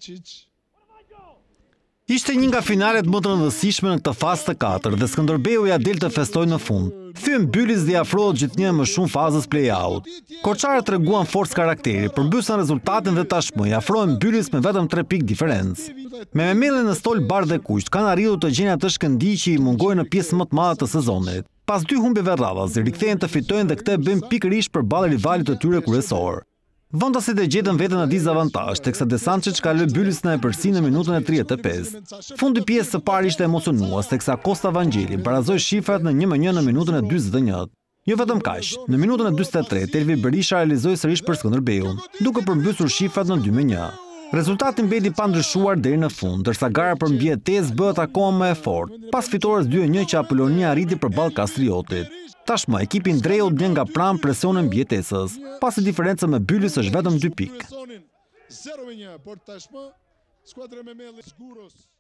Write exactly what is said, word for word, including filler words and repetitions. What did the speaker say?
Ishte një nga finalet më të rëndësishme në këtë fazë të katërt dhe Skënderbeu ja del të festojë në fund. Thyen Bylis dhe afrohet gjithnjë më shumë fazës play-out. Koçarët treguan forcë karakteri, përmbysën rezultatin dhe tashmë i afrohen Bylis me vetëm tre pikë diferencë. Me Memellin në stol bardhë dhe kuqt kanë arritur të gjejnë atë shkëndij që i mungoi në pjesën më të madhe të sezonit. Pas dy humbjeve radhazi, rikthehen të fitojnë dhe këtë bëjnë pikërisht përballë rivalit të tyre kryesor. Vontasit e gjetën veten në dizavantazh, teksa Desancic ka lënë Bylis në epërsi në minutën e tridhjetë e pesë. Fundi pjesë së parë ishte emocionues, teksa Costa Vangeli barazoi shifrat në një me një në minutën e dyzet e një. Jo vetëm kaq, në minutën e dyzet e tretë Elvi Berisha realizoi sërish për Skënderbeun, duke përmbysur shifrat në dy me një. Rezultati mbeti pa ndryshuar deri në fund, ndërsa gara për mbijetesë bëhet akoma më e fortë, pas fitores dy e një që Apolonia arriti përballë Kastriotit. Tashmë ekipi ndreu blen nga pranë presionin mbijetesës, pasi diferenca me Bylis është vetëm dy pikë.